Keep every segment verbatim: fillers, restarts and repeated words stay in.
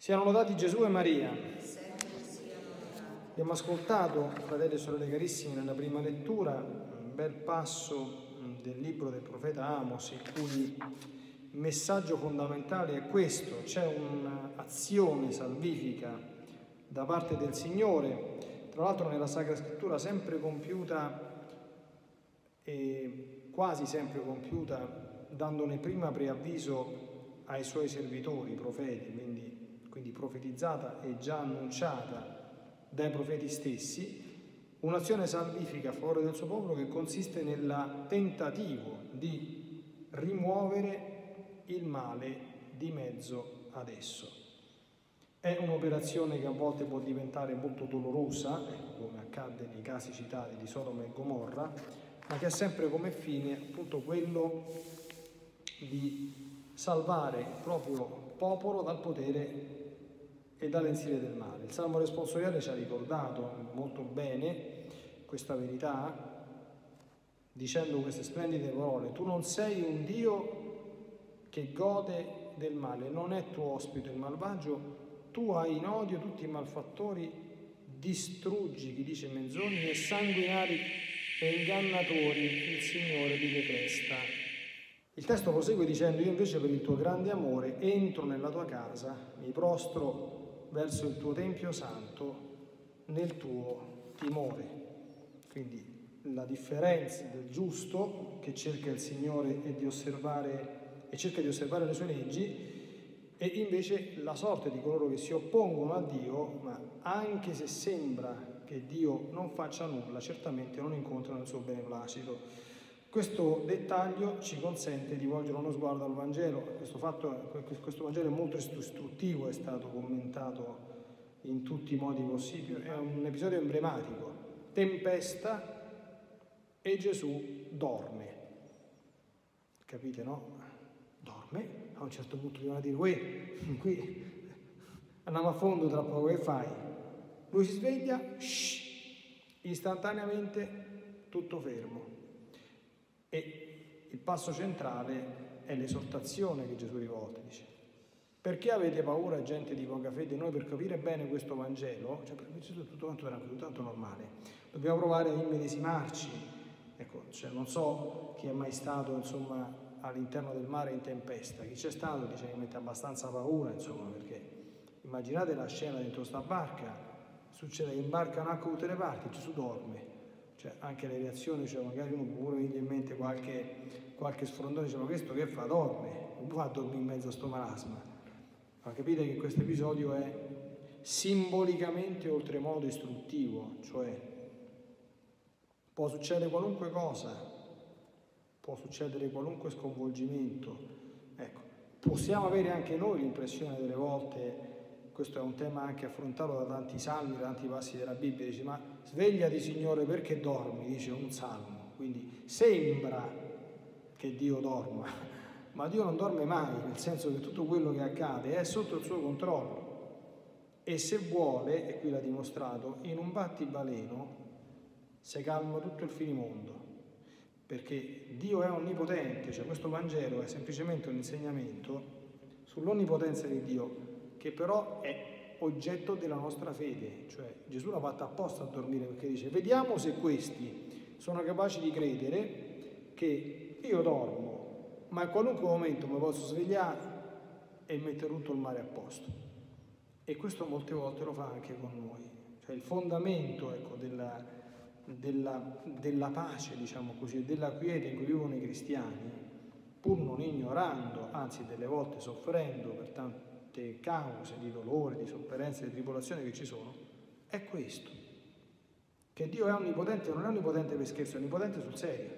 Siano lodati Gesù e Maria. Abbiamo ascoltato, fratelli e sorelle carissimi, nella prima lettura un bel passo del libro del profeta Amos, il cui messaggio fondamentale è questo: c'è un'azione salvifica da parte del Signore, tra l'altro nella Sacra Scrittura sempre compiuta e quasi sempre compiuta, dandone prima preavviso ai suoi servitori, i profeti, quindi quindi profetizzata e già annunciata dai profeti stessi, un'azione salvifica a favore del suo popolo che consiste nel tentativo di rimuovere il male di mezzo ad esso. È un'operazione che a volte può diventare molto dolorosa, come accadde nei casi citati di Sodoma e Gomorra, ma che ha sempre come fine appunto quello di salvare il proprio popolo dal potere e dall'insidia del male. Il Salmo responsoriale ci ha ricordato molto bene questa verità, dicendo queste splendide parole: tu non sei un Dio che gode del male, non è tuo ospite il malvagio, tu hai in odio tutti i malfattori, distruggi chi dice menzogne e sanguinari e ingannatori il Signore li detesta. Il testo prosegue dicendo: io invece per il tuo grande amore entro nella tua casa, mi prostro verso il tuo tempio santo nel tuo timore. Quindi la differenza del giusto che cerca il Signore è di osservare e cerca di osservare le sue leggi, e invece la sorte di coloro che si oppongono a Dio, ma anche se sembra che Dio non faccia nulla, certamente non incontrano il suo beneplacito. Questo dettaglio ci consente di volgere uno sguardo al Vangelo. Questo, fatto, questo Vangelo è molto istruttivo, è stato commentato in tutti i modi possibili, è un episodio emblematico. Tempesta e Gesù dorme. Capite, no? Dorme, a un certo punto bisogna dire: uè, qui andiamo a fondo tra poco, che fai? Lui si sveglia, shh, istantaneamente tutto fermo. E il passo centrale è l'esortazione che Gesù rivolta, dice: perché avete paura, gente di poca fede? Noi, per capire bene questo Vangelo, cioè per Gesù è tutto quanto tranquillo, tutto tanto normale, dobbiamo provare a immedesimarci. Ecco, cioè non so chi è mai stato insomma all'interno del mare in tempesta. Chi c'è stato dice che mette abbastanza paura, insomma, perché immaginate la scena dentro sta barca, succede che in barca un'acqua da tutte le parti, Gesù dorme. Cioè anche le reazioni, cioè magari uno può pure venire in mente qualche, qualche sfrondone, dice: ma questo che fa? Dorme, non può dormire in mezzo a sto marasma. Ma capite che questo episodio è simbolicamente oltremodo istruttivo, cioè può succedere qualunque cosa, può succedere qualunque sconvolgimento. Ecco, possiamo avere anche noi l'impressione delle volte, questo è un tema anche affrontato da tanti salmi, da tanti passi della Bibbia, dice: ma svegliati Signore, perché dormi? Dice un salmo. Quindi sembra che Dio dorma, ma Dio non dorme mai, nel senso che tutto quello che accade è sotto il suo controllo, e se vuole, e qui l'ha dimostrato, in un battibaleno si calma tutto il finimondo, perché Dio è onnipotente. Cioè questo Vangelo è semplicemente un insegnamento sull'onnipotenza di Dio, che però è oggetto della nostra fede. Cioè Gesù l'ha fatta apposta a dormire, perché dice: vediamo se questi sono capaci di credere che io dormo, ma in qualunque momento mi posso svegliare e mettere tutto il mare a posto. E questo molte volte lo fa anche con noi. Cioè il fondamento, ecco, della, della, della pace, diciamo così, della quiete in cui vivono i cristiani, pur non ignorando, anzi delle volte soffrendo per tanto cause di dolore, di sofferenza, di tribolazione che ci sono, è questo: che Dio è onnipotente, non è onnipotente per scherzo, è onnipotente sul serio.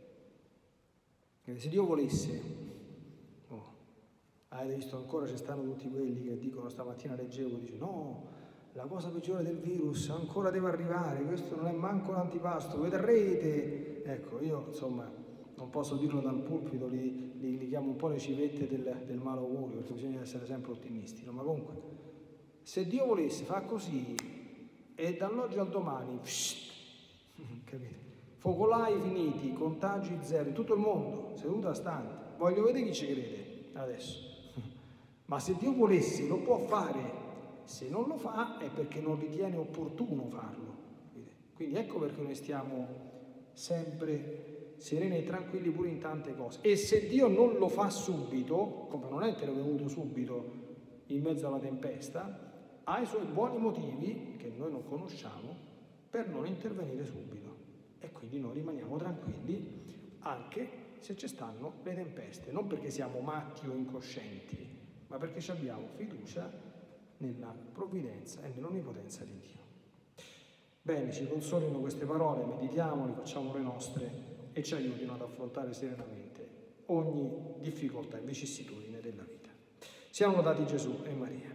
E se Dio volesse, oh, avete visto, ancora ci stanno tutti quelli che dicono, stamattina leggevo, dice: no, la cosa peggiore del virus ancora deve arrivare, questo non è manco l'antipasto, vedrete. Ecco, io insomma non posso dirlo dal pulpito, li, li, li chiamo un po' le civette del, del malaugurio, perché bisogna essere sempre ottimisti, no? Ma comunque, se Dio volesse, fa così, e dall'oggi al domani, pssst, capite? Focolai finiti, contagi zero, tutto il mondo, seduto a stante. Voglio vedere chi ci crede adesso. Ma se Dio volesse lo può fare, se non lo fa è perché non ritiene opportuno farlo. Quindi ecco perché noi stiamo sempre sereni e tranquilli pure in tante cose. E se Dio non lo fa subito, come non è intervenuto subito in mezzo alla tempesta, ha i suoi buoni motivi, che noi non conosciamo, per non intervenire subito. E quindi noi rimaniamo tranquilli anche se ci stanno le tempeste, non perché siamo matti o incoscienti, ma perché abbiamo fiducia nella provvidenza e nell'onnipotenza di Dio. Bene, ci consolino queste parole, meditiamole, facciamole nostre e ci aiutino ad affrontare serenamente ogni difficoltà e vicissitudine della vita. Siano lodati Gesù e Maria.